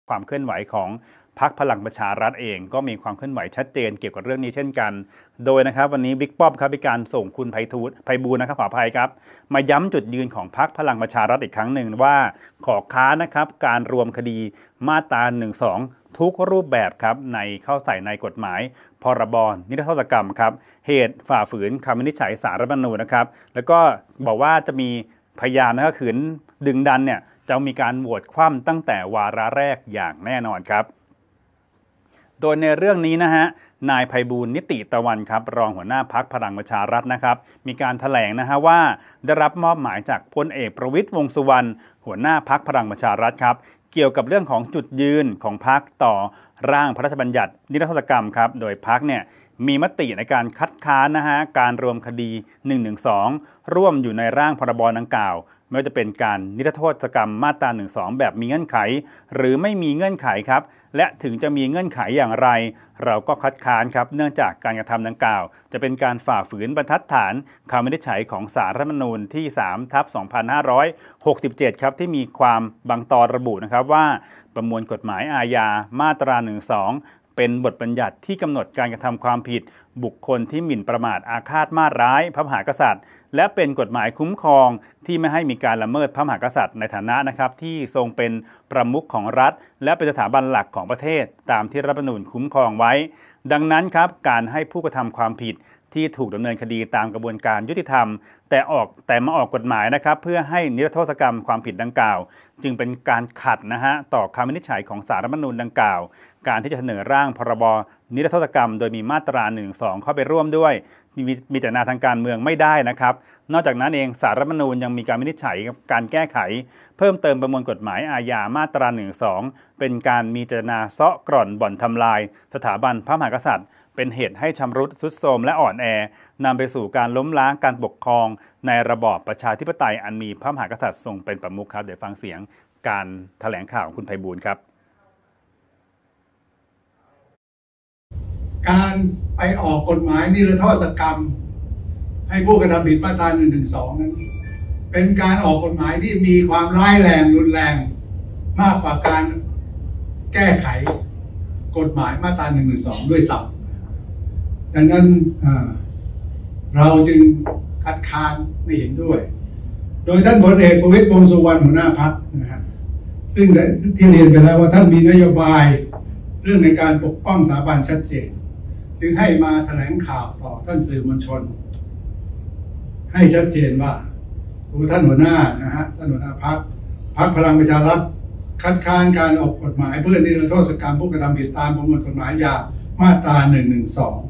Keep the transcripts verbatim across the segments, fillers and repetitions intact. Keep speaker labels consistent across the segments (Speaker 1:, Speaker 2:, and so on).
Speaker 1: ความเคลื่อนไหวของพรรคพลังประชารัฐเองก็มีความเคลื่อนไหวชัดเจนเกี่ยวกับเรื่องนี้เช่นกันโดยนะครับวันนี้บิ๊กป้อมครับมีการส่งคุณไพฑูรย์ไพบูลย์นะครับขออภัยครับมาย้ำจุดยืนของพรรคพลังประชารัฐอีกครั้งหนึ่งว่าขอค้านนะครับการรวมคดีมาตราหนึ่งสองทุกรูปแบบครับในเข้าใส่ในกฎหมายพรบนิรโทษกรรมครับเหตุฝ่าฝืนคำวินิจฉัยศาลรัฐธรรมนูญนะครับแล้วก็บอกว่าจะมีพยายามนะครับขืนดึงดันเนี่ยจะมีการโหวตคว่ำตั้งแต่วาระแรกอย่างแน่นอนครับโดยในเรื่องนี้นะฮะนายไพบูลย์นิติตะวันครับรองหัวหน้าพรรคพลังประชารัฐนะครับมีการแถลงนะฮะว่าได้รับมอบหมายจากพลเอกประวิตรวงษ์สุวรรณหัวหน้าพรรคพลังประชารัฐครับเกี่ยวกับเรื่องของจุดยืนของพรรคต่อร่างพระราชบัญญัตินิรโทษกรรมครับโดยพรรคเนี่ยมีมติในการคัดค้านนะฮะการรวมคดีหนึ่งหนึ่งสองร่วมอยู่ในร่างพรบดังกล่าวไม่ว่าจะเป็นการนิรโทษกรรมมาตราหนึ่งสองแบบมีเงื่อนไขหรือไม่มีเงื่อนไขครับและถึงจะมีเงื่อนไขอย่างไรเราก็คัดค้านครับเนื่องจากการกระทำดังกล่าวจะเป็นการฝ่าฝืนบรรทัดฐานคำวินิจฉัยของศาลรัฐธรรมนูญที่สามทับสองพันห้าร้อยหกสิบเจ็ดครับที่มีความบางตอนระบุนะครับว่าประมวลกฎหมายอาญามาตราหนึ่งสองเป็นบทบัญญัติที่กำหนดการกระทำความผิดบุคคลที่หมิ่นประมาทอาฆาตมาร้ายพระมหากษัตริย์และเป็นกฎหมายคุ้มครองที่ไม่ให้มีการละเมิดพระมหากษัตริย์ในฐานะนะครับที่ทรงเป็นประมุขของรัฐและเป็นสถาบันหลักของประเทศตามที่รัฐธรรมนูญคุ้มครองไว้ดังนั้นครับการให้ผู้กระทำความผิดที่ถูกดำเนินคดีตามกระบวนการยุติธรรมแต่ออกแต่มาออกกฎหมายนะครับเพื่อให้นิรโทษกรรมความผิดดังกล่าวจึงเป็นการขัดนะฮะต่อคำวินิจฉัยของศาลรัฐธรรมนูญดังกล่าวการที่จะเสนอร่างพรบนิรโทษกรรมโดยมีมาตราหนึ่งสองเข้าไปร่วมด้วยมีมีเจตนาทางการเมืองไม่ได้นะครับนอกจากนั้นเองศาลรัฐธรรมนูญยังมีการวินิจฉัยการแก้ไขเพิ่มเติมประมวลกฎหมายอาญามาตราหนึ่งสองเป็นการมีเจตนาเซาะกร่อนบ่อนทำลายสถาบันพระมหากษัตริย์เป็นเหตุให้ชำรุดทรุดโทรมและอ่อนแอนำไปสู่การล้มล้างการปกครองในระบอบประชาธิปไตยอันมีพระมหากษัตริย์ทรงเป็นประมุขครับเดี๋ยวฟังเสียงการแถลงข่าวของคุณไพบูลย์ครับ
Speaker 2: การไปออกกฎหมายนิรโทษกรรมให้ผู้กระทำผิดมาตราหนึ่งหนึ่งสองนั้นเป็นการออกกฎหมายที่มีความร้ายแรงรุนแรงมากกว่าการแก้ไขกฎหมายมาตราหนึ่งหนึ่งสองด้วยซ้ำดังนั้นเราจึงคัดค้านไม่เห็นด้วยโดยท่านพลเอกประวิตรวงษ์สุวรรณหัวหน้าพรรคนะครับซึ่งที่เรียนไปแล้วว่าท่านมีนโยบายเรื่องในการปกป้องสถาบันชัดเจนจึงให้มาแถลงข่าวต่อท่านสื่อมวลชนให้ชัดเจนว่าท่านหัวหน้านะฮะท่านหัวหน้าพรรคพรรคพลังประชารัฐคัดค้านการออกกฎหมายเพื่อนิรโทษกรรมผู้กระทำผิดตามประมวลกฎหมายยามาตราหนึ่งหนึ่งสอง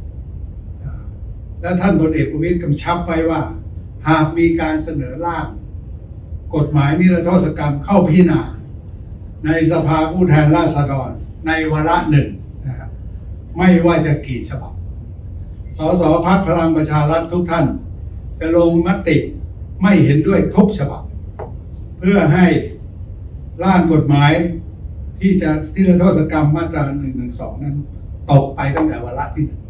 Speaker 2: และท่านพลเอกประวิตรกำชับไว้ว่าหากมีการเสนอร่างกฎหมายนิรโทษกรรมเข้าพิจารณาในสภาผู้แทนราษฎรในวาระหนึ่งนะครับไม่ว่าจะกี่ฉบับสสพรรคพลังประชารัฐทุกท่านจะลงมติไม่เห็นด้วยทุกฉบับเพื่อให้ร่างกฎหมายที่จะนิรโทษกรรมมาตราหนึ่งหนึ่งสองนั้นตกไปตั้งแต่วาระที่หนึ่ง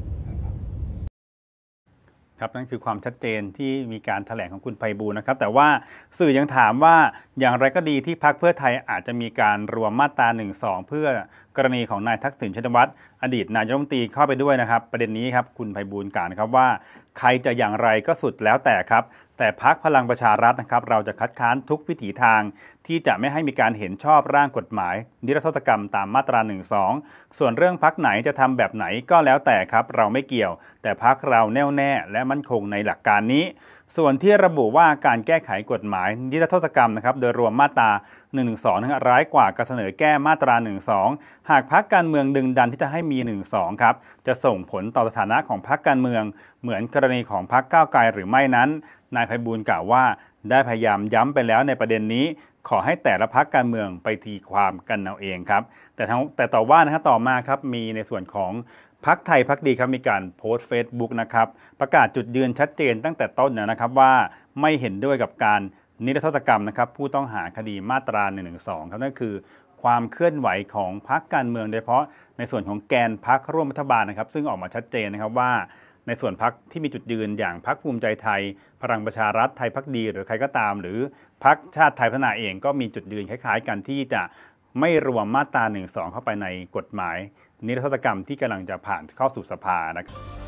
Speaker 1: ครับนั่นคือความชัดเจนที่มีการแถลงของคุณไพบูลย์นะครับแต่ว่าสื่อยังถามว่าอย่างไรก็ดีที่พรรคเพื่อไทยอาจจะมีการรวมมาตราหนึ่งสองเพื่อกรณีของนายทักษิณชินวัตรอดีตนายกรัฐมนตรีเข้าไปด้วยนะครับประเด็นนี้ครับคุณไพบูลย์กล่าวนะครับว่าใครจะอย่างไรก็สุดแล้วแต่ครับแต่พรรคพลังประชารัฐนะครับเราจะคัดค้านทุกวิถีทางที่จะไม่ให้มีการเห็นชอบร่างกฎหมายนิรโทษกรรมตามมาตราหนึ่งสองส่วนเรื่องพรรคไหนจะทำแบบไหนก็แล้วแต่ครับเราไม่เกี่ยวแต่พรรคเราแน่วแน่และมั่นคงในหลักการนี้ส่วนที่ระบุว่าการแก้ไขกฎหมายนิรโทษกรรมนะครับโดยรวมมาตราหนึ่งหนึ่งสองนั้นร้ายกว่าการเสนอแก้มาตราหนึ่งสองหากพรรคการเมืองดึงดันที่จะให้มีหนึ่งสองครับจะส่งผลต่อสถานะของพรรคการเมืองเหมือนกรณีของพรรคก้าวไกลหรือไม่นั้นนายไพบูลย์กล่าวว่าได้พยายามย้ำไปแล้วในประเด็นนี้ขอให้แต่ละพรรคการเมืองไปตีความกันเอาเองครับแต่ทั้งแต่ต่อว่านะครับต่อมาครับมีในส่วนของพรรคไทยพรรคดีครับมีการโพสต์ Facebook นะครับประกาศจุดยืนชัดเจนตั้งแต่ต้นนะครับว่าไม่เห็นด้วยกับการนิรโทษกรรมนะครับผู้ต้องหาคดีมาตราหนึ่งหนึ่งสองครับนั่นคือความเคลื่อนไหวของพรรคการเมืองโดยเฉพาะในส่วนของแกนพรรคร่วมรัฐบาลนะครับซึ่งออกมาชัดเจนนะครับว่าในส่วนพรรคที่มีจุดยืนอย่างพรรคภูมิใจไทยพลังประชารัฐไทยพรรคดีหรือใครก็ตามหรือพรรคชาติไทยพัฒนาเองก็มีจุดยืนคล้ายๆกันที่จะไม่รวมมาตราหนึ่งสองเข้าไปในกฎหมายนิรโทษกรรมที่กำลังจะผ่านเข้าสู่สภานะครับ